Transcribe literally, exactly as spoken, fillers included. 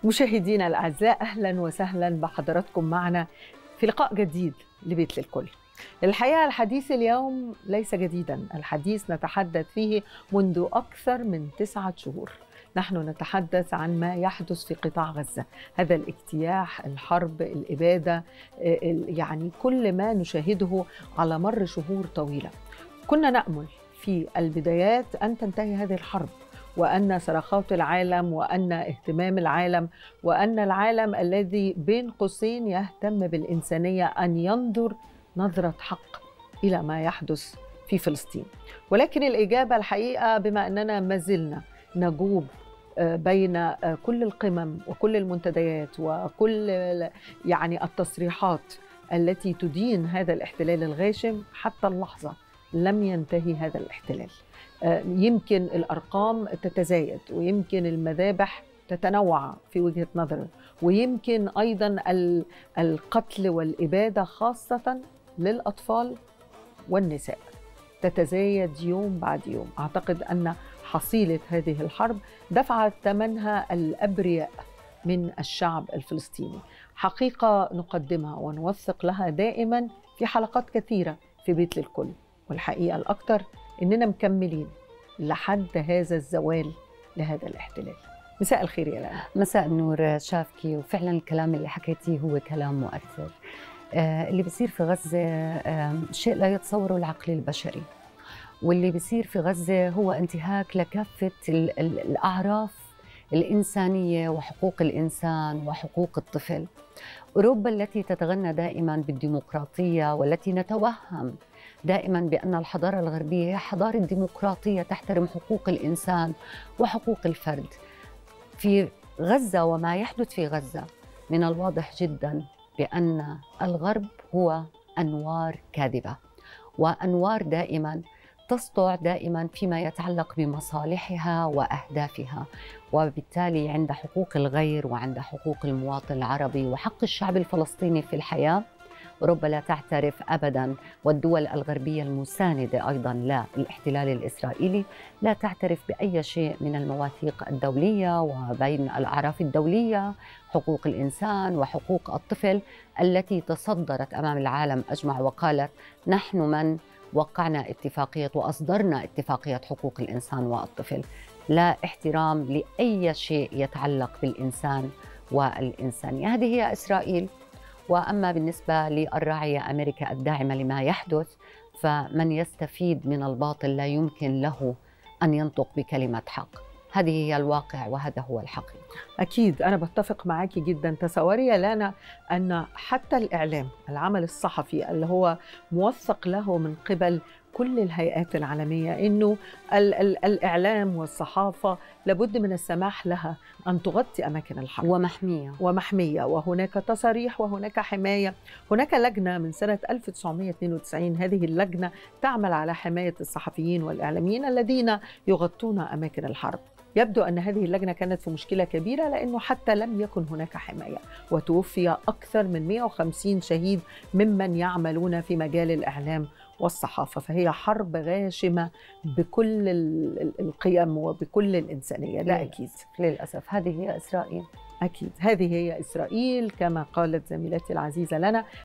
مشاهدينا الأعزاء، أهلا وسهلا بحضراتكم معنا في لقاء جديد لبيت للكل. الحقيقة الحديث اليوم ليس جديدا، الحديث نتحدث فيه منذ أكثر من تسعة شهور. نحن نتحدث عن ما يحدث في قطاع غزة، هذا الاجتياح، الحرب، الإبادة، يعني كل ما نشاهده على مر شهور طويلة. كنا نأمل في البدايات أن تنتهي هذه الحرب، وأن صراخات العالم وأن اهتمام العالم وأن العالم الذي بين قوسين يهتم بالإنسانية أن ينظر نظرة حق إلى ما يحدث في فلسطين. ولكن الإجابة الحقيقة بما أننا ما زلنا نجوب بين كل القمم وكل المنتديات وكل يعني التصريحات التي تدين هذا الاحتلال الغاشم، حتى اللحظة لم ينتهي هذا الاحتلال. يمكن الأرقام تتزايد، ويمكن المذابح تتنوع في وجهة نظر، ويمكن أيضا القتل والإبادة خاصة للأطفال والنساء تتزايد يوم بعد يوم. أعتقد أن حصيلة هذه الحرب دفعت ثمنها الأبرياء من الشعب الفلسطيني، حقيقة نقدمها ونوثق لها دائما في حلقات كثيرة في بيت للكل. والحقيقة الأكثر إننا مكملين لحد هذا الزوال لهذا الاحتلال. مساء الخير يا لانا. مساء النور شافكي، وفعلا الكلام اللي حكيتيه هو كلام مؤثر. آه اللي بيصير في غزة آه شيء لا يتصوره العقل البشري، واللي بيصير في غزة هو انتهاك لكافة ال ال الأعراف الإنسانية وحقوق الإنسان وحقوق الطفل. أوروبا التي تتغنى دائما بالديمقراطية والتي نتوهم دائما بأن الحضارة الغربية هي حضارة ديمقراطية تحترم حقوق الإنسان وحقوق الفرد، في غزة وما يحدث في غزة من الواضح جدا بأن الغرب هو أنوار كاذبة، وأنوار دائما تسطع دائما فيما يتعلق بمصالحها وأهدافها، وبالتالي عند حقوق الغير وعند حقوق المواطن العربي وحق الشعب الفلسطيني في الحياة أوروبا لا تعترف أبداً، والدول الغربية المساندة أيضاً للاحتلال الإسرائيلي لا تعترف بأي شيء من المواثيق الدولية وبين الأعراف الدولية، حقوق الإنسان وحقوق الطفل التي تصدرت أمام العالم أجمع وقالت نحن من وقعنا اتفاقية وأصدرنا اتفاقية حقوق الإنسان والطفل. لا احترام لأي شيء يتعلق بالإنسان والإنسانية. هذه هي إسرائيل. وأما بالنسبة للراعية أمريكا الداعمة لما يحدث، فمن يستفيد من الباطل لا يمكن له أن ينطق بكلمة حق. هذه هي الواقع وهذا هو الحقيقة. أكيد أنا بتفق معاكي جدا. تصوري يا لانا أن حتى الإعلام، العمل الصحفي اللي هو موثق له من قبل كل الهيئات العالمية، إنه ال ال الإعلام والصحافة لابد من السماح لها أن تغطي أماكن الحرب ومحمية ومحمية وهناك تصاريح وهناك حماية. هناك لجنة من سنة ألف وتسعمائة واثنين وتسعين، هذه اللجنة تعمل على حماية الصحفيين والإعلاميين الذين يغطون أماكن الحرب. يبدو أن هذه اللجنة كانت في مشكلة كبيرة، لأنه حتى لم يكن هناك حماية، وتوفي أكثر من مئة وخمسين شهيد ممن يعملون في مجال الإعلام والصحافة. فهي حرب غاشمة بكل القيم وبكل الإنسانية. ده أكيد للأسف هذه هي إسرائيل. أكيد هذه هي إسرائيل كما قالت زميلتي العزيزة لنا،